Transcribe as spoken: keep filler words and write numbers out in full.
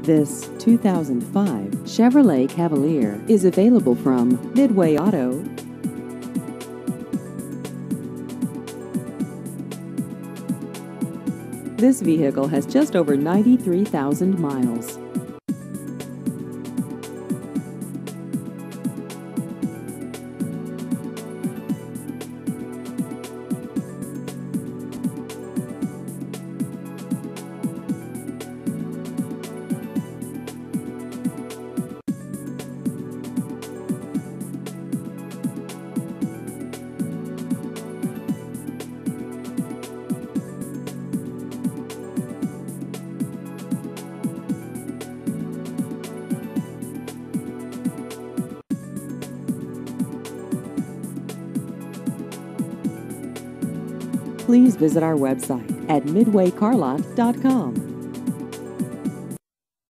This two thousand five Chevrolet Cavalier is available from Midway Auto. This vehicle has just over ninety-three thousand miles. Please visit our website at midway car lot dot com.